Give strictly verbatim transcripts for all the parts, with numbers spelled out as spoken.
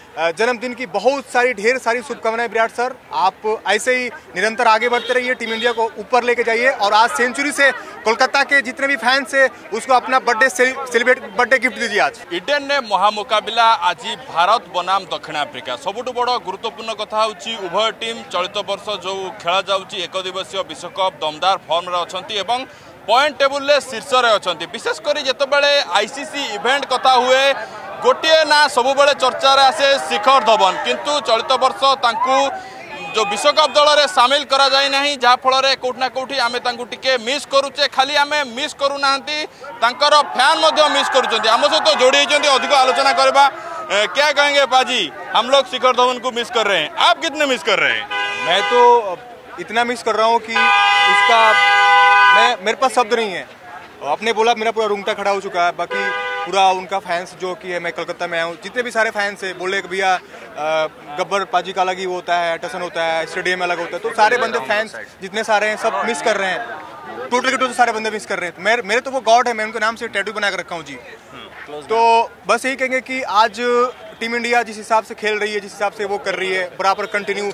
जन्मदिन की बहुत सारी ढेर सारी शुभकामनाएं विराट सर। आप ऐसे ही निरंतर आगे बढ़ते रहिए, टीम इंडिया को ऊपर लेके जाइए और आज सेंचुरी से कोलकाता के जितने भी फैंस है उसको अपना बर्थडे सेलिब्रेट बर्थडे गिफ्ट दीजिए। आज इडेन ने महामुकाबिला आज भारत बनाम दक्षिण आफ्रिका। सबुठु बड़ गुरुत्वपूर्ण कथा होची उभय टीम चलित वर्ष जो खेला जाउची एक दिवसीय विश्वकप दमदार फॉर्म रे अछंती एवं पॉइंट टेबुल रे शीर्ष रे अछंती। विशेषकर जेतेबेले आईसीसी इवेंट कथा हुए गोटे ना सब बेले चर्चा रे आसे शिखर धवन, किंतु चलित वर्ष तांकू जो विश्वकप दल रे सामिल करा जाय नहीं, जहा फल रे कोठना कोठी आमे तांकू टिके मिस करूचे। खाली आमे मिस करू नाहंती, तांकर फैन मध्ये मिस करूचंती। हम सहित जोड़ी होचंती, अधिक आलोचना करबा। क्या कहेंगे पाजी, हम लोग शिखर धवन को मिस कर रहे हैं, आप कितने मिस कर रहे हैं? मैं तो इतना मिस कर रहा हूँ कि उसका मैं मेरे पास शब्द नहीं है। आपने बोला मेरा पूरा रूंगटा खड़ा हो चुका है। बाकी पूरा उनका फैंस जो कि है, मैं कलकत्ता में आया हूँ, जितने भी सारे फैंस है बोले कि भैया गब्बर पाजी का अलग ही वो होता है, टसन होता है, स्टेडियम अलग होता है। तो सारे बंदे फैंस जितने सारे हैं सब मिस कर रहे हैं, टोटल के टोटल सारे बंदे मिस कर रहे हैं। तो मेरे मेरे तो वो गॉड है, मैं उनके नाम से टैटू बना कर रखा हूँ जी। तो बस यही कहेंगे कि आज टीम इंडिया जिस हिसाब से खेल रही है, जिस हिसाब से वो कर रही है, बराबर कंटिन्यू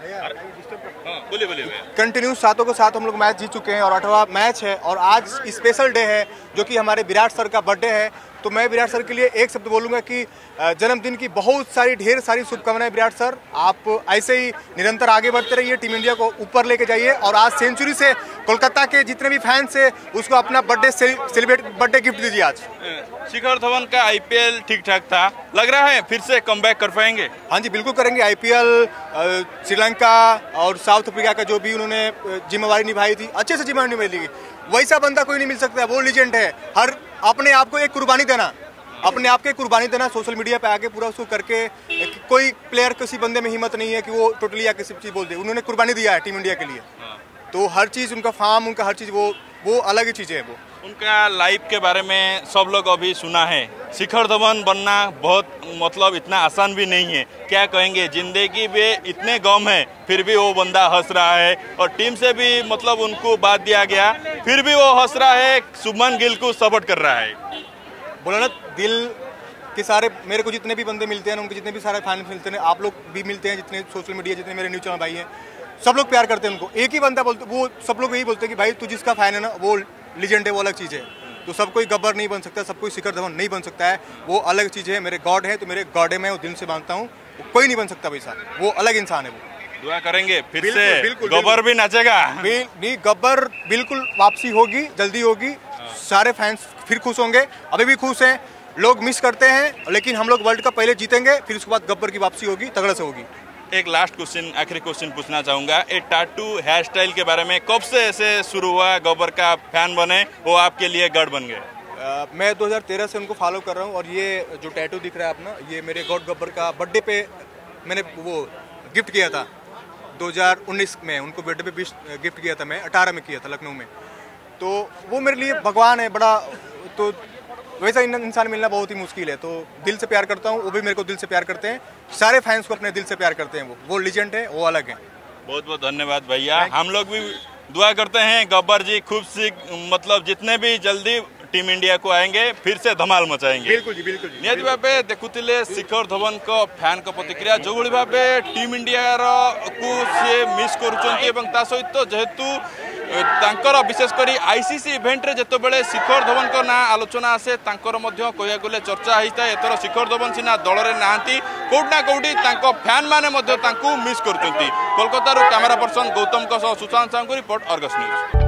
बोलिए बोलिए कंटिन्यू सातों के साथ हम लोग मैच जीत चुके हैं और आठवां मैच है और आज स्पेशल डे है जो कि हमारे विराट सर का बर्थडे है। तो मैं विराट सर के लिए एक शब्द बोलूंगा कि जन्मदिन की बहुत सारी ढेर सारी शुभकामनाएं विराट सर। आप ऐसे ही निरंतर आगे बढ़ते रहिए, टीम इंडिया को ऊपर लेके जाइए और आज सेंचुरी से कोलकाता के जितने भी फैंस है उसको अपना बर्थडे सेलिब्रेट बर्थडे गिफ्ट दीजिए। आज शिखर धवन का आईपीएल ठीक ठाक था, लग रहा है फिर से कमबैक कर पाएंगे? हाँ जी बिल्कुल करेंगे। आईपीएल श्रीलंका और साउथ अफ्रीका का जो भी उन्होंने जिम्मेवारी निभाई थी, अच्छे से जिम्मेवारी निभाई थी। वैसा बंदा कोई नहीं मिल सकता, वो लीजेंड है। हर अपने आप को एक कुर्बानी देना, अपने आप के कुर्बानी देना, सोशल मीडिया पे आके पूरा उसको करके। कोई प्लेयर किसी बंदे में हिम्मत नहीं है कि वो टोटली या किसी चीज बोल दे। उन्होंने कुर्बानी दिया है टीम इंडिया के लिए। तो हर चीज उनका फार्म, उनका हर चीज वो वो अलग ही चीज है। वो उनका लाइफ के बारे में सब लोग अभी सुना है। शिखर धवन बनना बहुत मतलब इतना आसान भी नहीं है। क्या कहेंगे, जिंदगी में इतने गम है फिर भी वो बंदा हंस रहा है और टीम से भी मतलब उनको बात दिया गया फिर भी वो हंस रहा है, शुभमन गिल को सपोर्ट कर रहा है। बोला ना, दिल के सारे मेरे को जितने भी बंदे मिलते हैं, उनके जितने भी सारे फैन मिलते हैं, आप लोग भी मिलते हैं, जितने सोशल मीडिया जितने मेरे न्यूज चैनल भाई हैं, सब लोग प्यार करते हैं उनको। एक ही बंदा बोलते, वो सब लोग यही बोलते हैं कि भाई तू जिसका फैन है ना वो लीजेंड है, वो अलग चीज़ है। तो सब कोई गब्बर नहीं बन सकता, सब कोई शिखर धवन नहीं बन सकता है, वो अलग चीज़ है। मेरे गॉड है तो मेरे गॉड है, मैं वो दिल से मानता हूँ। कोई नहीं बन सकता वैसा, वो अलग इंसान है। वो दुआ करेंगे फिर बिल्कुल, से बिल्कुल, गब्बर भी नाचेगा। नहीं, गब्बर बिल्कुल वापसी होगी, जल्दी होगी। सारे फैंस फिर खुश होंगे, अभी भी खुश हैं। लोग मिस करते हैं लेकिन हम लोग वर्ल्ड कप पहले जीतेंगे, फिर उसके बाद गब्बर की वापसी होगी, तगड़ा से होगी। एक लास्ट क्वेश्चन, आखिरी क्वेश्चन पूछना चाहूंगा। ये टाटू हेयर स्टाइल के बारे में कब से ऐसे शुरू हुआ, गब्बर का फैन बने, वो आपके लिए गॉड बन गए? Uh, मैं दो हज़ार तेरह से उनको फॉलो कर रहा हूँ और ये जो टैटू दिख रहा है अपना, ये मेरे गॉड गब्बर का बर्थडे पे मैंने वो गिफ्ट किया था दो हज़ार उन्नीस में। उनको बर्थडे पे गिफ्ट किया था, मैं अठारह में किया था लखनऊ में। तो वो मेरे लिए भगवान है बड़ा। तो वैसा इंसान मिलना बहुत ही मुश्किल है। तो दिल से प्यार करता हूँ, वो भी मेरे को दिल से प्यार करते हैं। सारे फैंस को अपने दिल से प्यार करते हैं। वो वो लीजेंड है, वो अलग है। बहुत बहुत धन्यवाद भैया। हम लोग भी दुआ करते हैं गब्बर जी खूब सी मतलब जितने भी जल्दी टीम इंडिया को आएंगे फिर से धमाल मचाएंगे। बिल्कुल जी, बिल्कुल जी। निहत भावे देखुले शिखर धवन को फैन को प्रतिक्रिया जो भली भावे टीम इंडिया को से मिस करूचंती एवं ता सहित जेहेतु तांकर विशेष करी आईसीसी इवेंट रे जतो बेले शिखर धवन को ना आलोचना आसे, तांकर मध्य कहिया गले चर्चा होता है। एथर शिखर धवन सिना दल रे नांती, कोठना कोठी तांको फैन माने मध्य तांको मिस करूचंती। कोलकाता रो कैमरा पर्सन गौतम को सह सुशांत साहू को रिपोर्ट, अर्गस न्यूज।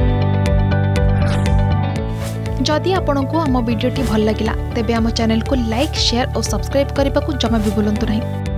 जदि आपंक आम भिडी भल लगा तेब आम चैनल को लाइक, शेयर और सब्सक्राइब करने को जमा भी भूलु नहीं।